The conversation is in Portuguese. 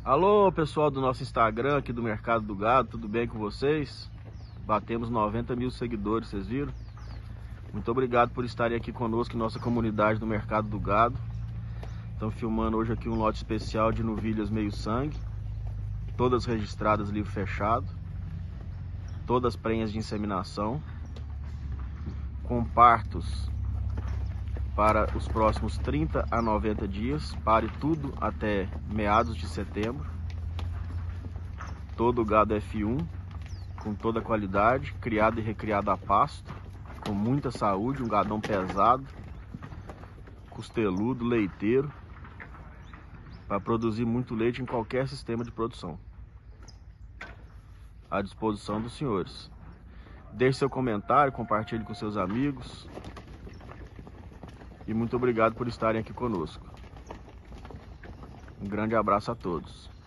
Alô, pessoal do nosso Instagram aqui do Mercado do Gado, tudo bem com vocês? Batemos 90 mil seguidores, vocês viram? Muito obrigado por estarem aqui conosco em nossa comunidade do Mercado do Gado. Estamos filmando hoje aqui um lote especial de novilhas meio sangue, todas registradas livro fechado, todas prenhas de inseminação, com partos para os próximos 30 a 90 dias, pare tudo até meados de setembro. Todo o gado F1, com toda a qualidade, criado e recriado a pasto, com muita saúde, um gadão pesado, costeludo, leiteiro, para produzir muito leite em qualquer sistema de produção. À disposição dos senhores. Deixe seu comentário, compartilhe com seus amigos. E muito obrigado por estarem aqui conosco. Um grande abraço a todos.